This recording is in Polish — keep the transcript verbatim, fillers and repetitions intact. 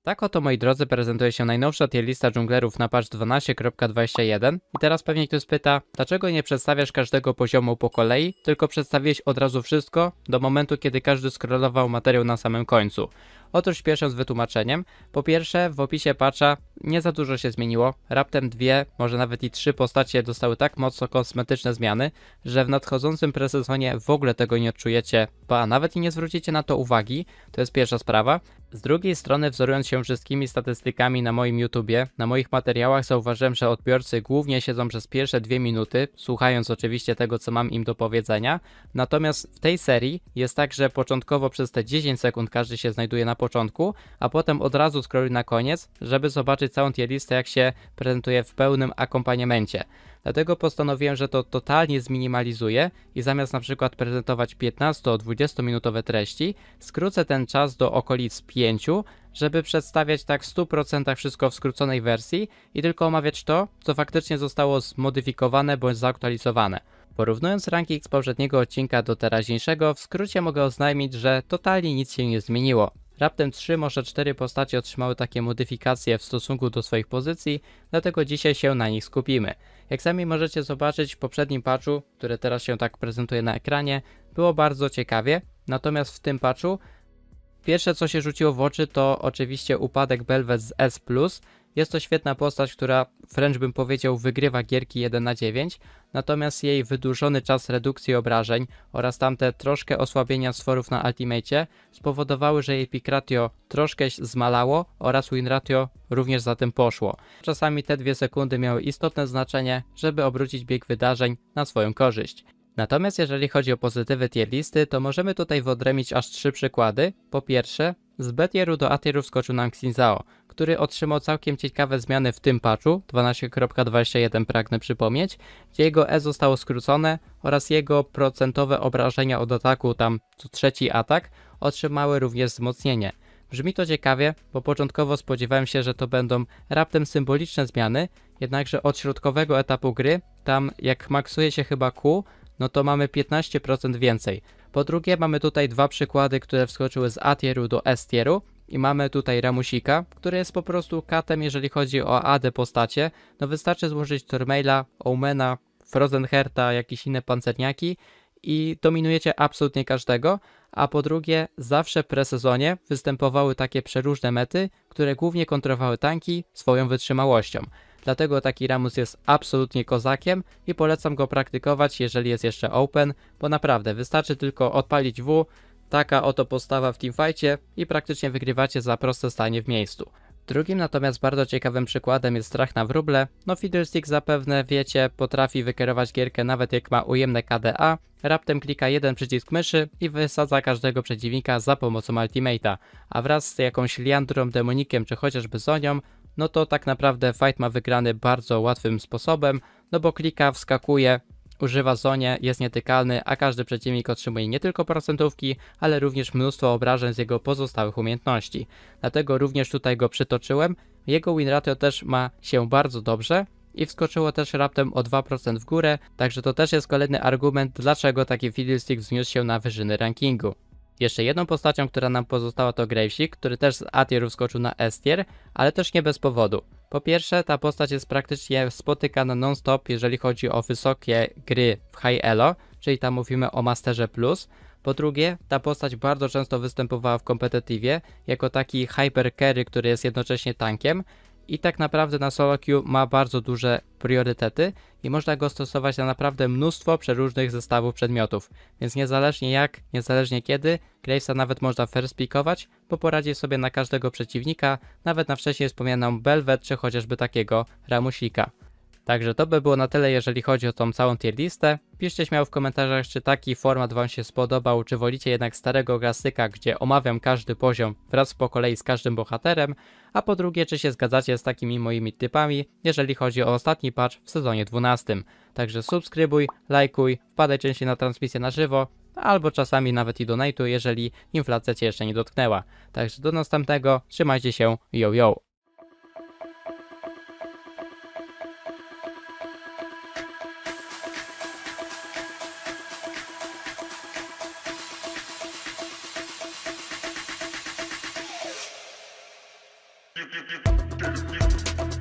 Tak oto, moi drodzy, prezentuje się najnowsza tier lista dżunglerów na patch dwanaście kropka dwadzieścia jeden i teraz pewnie ktoś spyta, dlaczego nie przedstawiasz każdego poziomu po kolei, tylko przedstawiłeś od razu wszystko do momentu, kiedy każdy scrollował materiał na samym końcu. Otóż śpieszę z wytłumaczeniem. Po pierwsze, w opisie patcha nie za dużo się zmieniło, raptem dwie, może nawet i trzy postacie dostały tak mocno kosmetyczne zmiany, że w nadchodzącym presezonie w ogóle tego nie odczujecie, ba nawet i nie zwrócicie na to uwagi, to jest pierwsza sprawa. Z drugiej strony, wzorując się wszystkimi statystykami na moim YouTubie, na moich materiałach zauważyłem, że odbiorcy głównie siedzą przez pierwsze dwie minuty, słuchając oczywiście tego, co mam im do powiedzenia, natomiast w tej serii jest tak, że początkowo przez te dziesięć sekund każdy się znajduje na początku, a potem od razu scrolluj na koniec, żeby zobaczyć całą tier listę, jak się prezentuje w pełnym akompaniamencie. Dlatego postanowiłem, że to totalnie zminimalizuję i zamiast na przykład prezentować piętnasto-dwudziesto minutowe treści, skrócę ten czas do okolic pięciu, żeby przedstawiać tak w stu procentach wszystko w skróconej wersji i tylko omawiać to, co faktycznie zostało zmodyfikowane bądź zaktualizowane. Porównując ranking z poprzedniego odcinka do teraźniejszego, w skrócie mogę oznajmić, że totalnie nic się nie zmieniło. Raptem trzy, może cztery postacie otrzymały takie modyfikacje w stosunku do swoich pozycji, dlatego dzisiaj się na nich skupimy. Jak sami możecie zobaczyć, w poprzednim patchu, który teraz się tak prezentuje na ekranie, było bardzo ciekawie, natomiast w tym patchu pierwsze, co się rzuciło w oczy, to oczywiście upadek Bel'Veth z S plus. Jest to świetna postać, która wręcz bym powiedział wygrywa gierki jeden na dziewięć, natomiast jej wydłużony czas redukcji obrażeń oraz tamte troszkę osłabienia sforów na ultimacie spowodowały, że jej pick ratio troszkę zmalało oraz win ratio również za tym poszło. Czasami te dwie sekundy miały istotne znaczenie, żeby obrócić bieg wydarzeń na swoją korzyść. Natomiast jeżeli chodzi o pozytywy tier listy, to możemy tutaj wyodrębnić aż trzy przykłady. Po pierwsze, z B tieru do A tieru wskoczył nam Xin Zhao, który otrzymał całkiem ciekawe zmiany w tym patchu, dwanaście kropka dwadzieścia jeden pragnę przypomnieć, gdzie jego E zostało skrócone oraz jego procentowe obrażenia od ataku, tam co trzeci atak, otrzymały również wzmocnienie. Brzmi to ciekawie, bo początkowo spodziewałem się, że to będą raptem symboliczne zmiany, jednakże od środkowego etapu gry, tam jak maksuje się chyba Q, no to mamy piętnaście procent więcej. Po drugie, mamy tutaj dwa przykłady, które wskoczyły z A tieru do S tieru i mamy tutaj Ramusika, który jest po prostu katem, jeżeli chodzi o A D postacie. No wystarczy złożyć Tormaila, Omena, Frozenherta, jakieś inne pancerniaki i dominujecie absolutnie każdego, a po drugie, zawsze w presezonie występowały takie przeróżne mety, które głównie kontrolowały tanki swoją wytrzymałością. Dlatego taki Ramus jest absolutnie kozakiem i polecam go praktykować, jeżeli jest jeszcze open, bo naprawdę wystarczy tylko odpalić W, taka oto postawa w teamfightie i praktycznie wygrywacie za proste stanie w miejscu. Drugim natomiast bardzo ciekawym przykładem jest strach na wróble. No Fiddlestick zapewne wiecie, potrafi wykierować gierkę nawet jak ma ujemne K D A, raptem klika jeden przycisk myszy i wysadza każdego przeciwnika za pomocą ultimate'a, a wraz z jakąś Liandrą, Demonikiem czy chociażby Zonią, no to tak naprawdę fight ma wygrany bardzo łatwym sposobem, no bo klika, wskakuje, używa Zonie, jest nietykalny, a każdy przeciwnik otrzymuje nie tylko procentówki, ale również mnóstwo obrażeń z jego pozostałych umiejętności. Dlatego również tutaj go przytoczyłem. Jego win ratio też ma się bardzo dobrze i wskoczyło też raptem o dwa procent w górę, także to też jest kolejny argument, dlaczego taki Fiddlestick wzniósł się na wyżyny rankingu. Jeszcze jedną postacią, która nam pozostała, to Gravesik, który też z A tieru wskoczył na S tier, ale też nie bez powodu. Po pierwsze, ta postać jest praktycznie spotykana non-stop, jeżeli chodzi o wysokie gry w High Elo, czyli tam mówimy o Masterze Plus. Po drugie, ta postać bardzo często występowała w kompetitywie jako taki hyper carry, który jest jednocześnie tankiem. I tak naprawdę na solo queue ma bardzo duże priorytety i można go stosować na naprawdę mnóstwo przeróżnych zestawów przedmiotów. Więc niezależnie jak, niezależnie kiedy, Gravesa nawet można first pickować, bo poradzi sobie na każdego przeciwnika, nawet na wcześniej wspomnianą Bel'Veth czy chociażby takiego Ramusika. Także to by było na tyle, jeżeli chodzi o tą całą tier listę. Piszcie śmiało w komentarzach, czy taki format wam się spodobał, czy wolicie jednak starego klasyka, gdzie omawiam każdy poziom wraz po kolei z każdym bohaterem, a po drugie, czy się zgadzacie z takimi moimi typami, jeżeli chodzi o ostatni patch w sezonie dwunastym. Także subskrybuj, lajkuj, wpadaj częściej na transmisję na żywo, albo czasami nawet i donatuj, jeżeli inflacja cię jeszcze nie dotknęła. Także do następnego, trzymajcie się, yo yo! you, you, you, you, you, you.